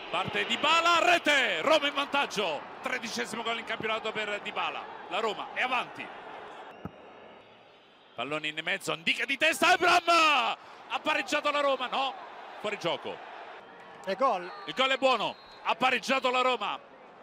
Parte Dybala, rete, Roma in vantaggio, 13° gol in campionato per Dybala, la Roma è avanti. Pallone in mezzo, indica di testa, Ebram, ha pareggiato la Roma, no, fuori gioco. E gol. Il gol è buono, ha pareggiato la Roma.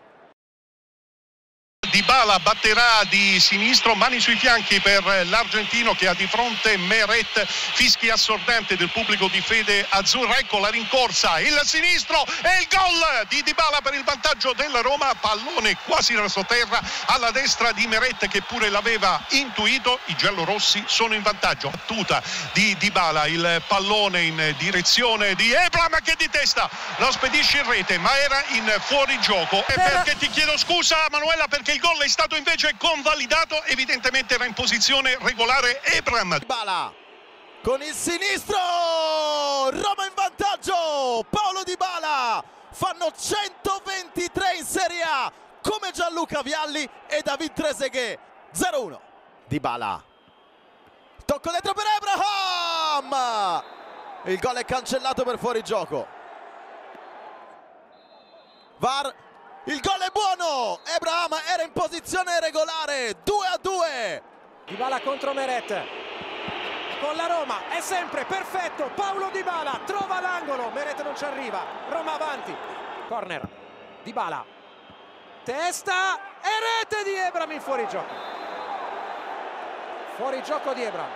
Dybala batterà di sinistro, mani sui fianchi per l'argentino che ha di fronte Meret, fischi assordante del pubblico di fede azzurra. Ecco la rincorsa, il sinistro e il gol di Dybala per il vantaggio della Roma. Pallone quasi rasoterra alla destra di Meret che pure l'aveva intuito. I giallorossi sono in vantaggio. Battuta di Dybala, il pallone in direzione di Ebram che di testa lo spedisce in rete, ma era in fuorigioco. E perché ti chiedo scusa Manuela, perché il gol è stato invece convalidato, evidentemente era in posizione regolare Ebram. Dybala con il sinistro, Roma in vantaggio, Paulo Dybala, fanno 123 in Serie A come Gianluca Vialli e David Trezeguet. 0-1. Dybala, tocco dentro per Abraham, il gol è cancellato per fuorigioco. VAR. Il gol è buono, Abraham era in posizione regolare, 2-2. Dybala contro Meret, con la Roma, è sempre perfetto, Paulo Dybala trova l'angolo, Meret non ci arriva, Roma avanti, corner, Dybala, testa e rete di Ebram in fuorigioco. Fuorigioco di Ebram.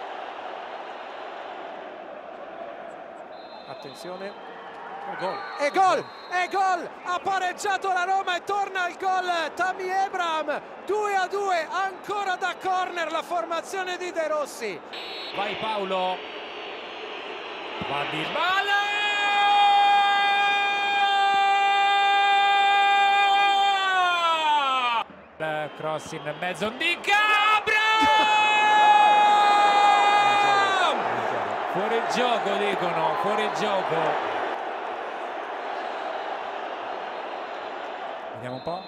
Attenzione. E gol, ha pareggiato la Roma e torna il gol Tammy Abraham, 2-2, ancora da corner la formazione di De Rossi. Vai Paolo, va Dybala, cross in mezzo, indica Abraham, fuori gioco dicono, fuori gioco. Vediamo un po'.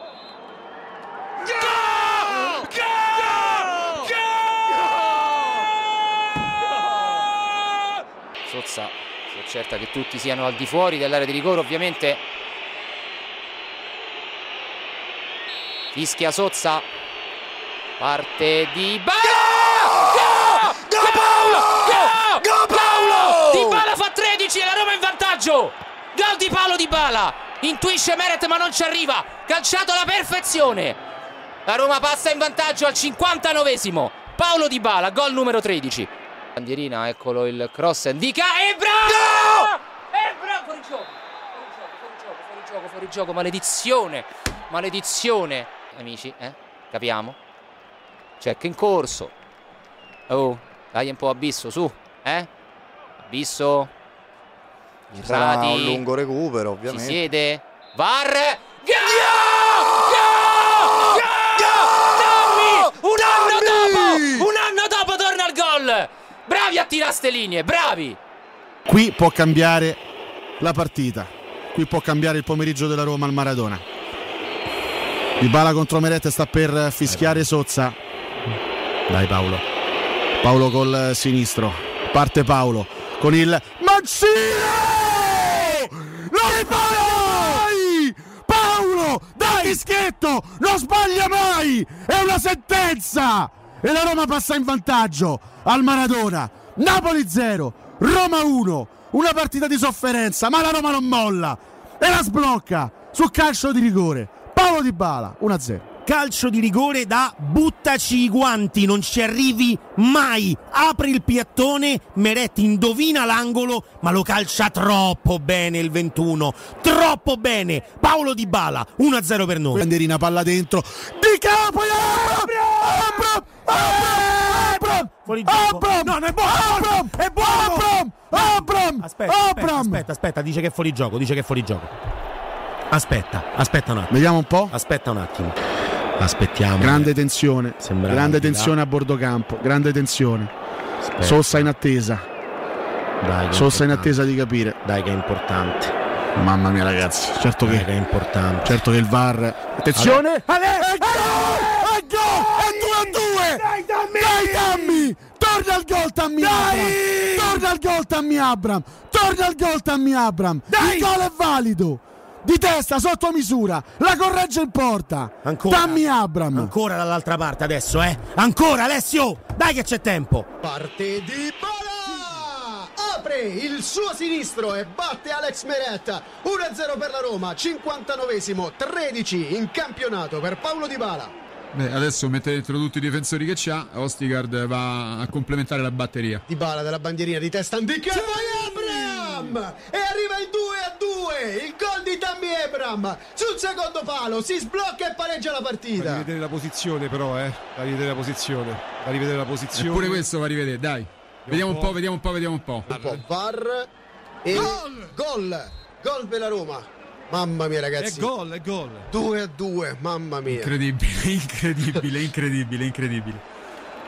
Sozza si accerta che tutti siano al di fuori dell'area di rigore, ovviamente. Fischia Sozza. Parte Dybala. Go Paolo! Dybala fa 13 e la Roma in vantaggio. Gol di Paulo Dybala. Intuisce Meret ma non ci arriva, calciato alla perfezione. La Roma passa in vantaggio al 59esimo. Paulo Dybala, gol numero 13. Bandierina, eccolo il cross, indica Ebram! No! Ebram, fuori gioco, maledizione, maledizione. Amici, capiamo. Check in corso. Oh, dai un po' Abisso, su, Abisso. Sarà un lungo recupero, ovviamente. Si siede. VAR. Un anno dopo torna al gol. Bravi a tirare ste linee, bravi. Qui può cambiare la partita. Qui può cambiare il pomeriggio della Roma al Maradona. Dybala contro Meret, sta per fischiare Sozza. Dai Paolo. Paolo col sinistro. Parte Paolo con il Mancino! Non sbaglia mai! Paolo, dai dischetto, non sbaglia mai! È una sentenza! E la Roma passa in vantaggio al Maradona. Napoli 0, Roma 1. Una partita di sofferenza, ma la Roma non molla e la sblocca su calcio di rigore. Paulo Dybala 1-0. Calcio di rigore da buttaci i guanti, non ci arrivi mai. Apri il piattone, Meret indovina l'angolo, ma lo calcia troppo bene il 21. Troppo bene. Paulo Dybala 1-0 per noi. Bandierina, palla dentro. Di capo! Abram! Fuori gioco. Abram! No, non è buono! È buono! Abram! Aspetta, dice che è fuori gioco, Aspetta un attimo. Vediamo un po'. Aspetta un attimo. Aspettiamo. Grande tensione. Sembrava grande tensione a bordo campo. Grande tensione. Aspetta. Sossa in attesa. Dai, Sossa in attesa di capire. Dai che è importante. Mamma mia ragazzi. Certo Dai, che è importante. Certo che il VAR. Attenzione. È gol! È 2-2! Dai Tammy! Torna al gol Tammy Abraham! Torna al gol Tammy Abraham! Il gol è valido! di testa sotto misura, la corregge in porta. Ancora. Tammy Abraham. Ancora dall'altra parte adesso, Ancora, Alessio! Dai che c'è tempo! Parte Dybala! Apre il suo sinistro e batte Alex Meret. 1-0 per la Roma, 59esimo, 13 in campionato per Paulo Dybala. Beh, adesso mette dentro tutti i difensori che c'ha, Ostigard va a complementare la batteria. Dybala della bandierina di testa Ndicka, poi Abraham! E arriva il 2-2, il gol di Tammy Abraham sul secondo palo, si sblocca e pareggia la partita. Va a rivedere la posizione però, va a rivedere la posizione. Eppure questo va a rivedere, dai. Vediamo un po'. VAR e gol per la Roma. Mamma mia ragazzi, È gol 2-2, mamma mia. Incredibile.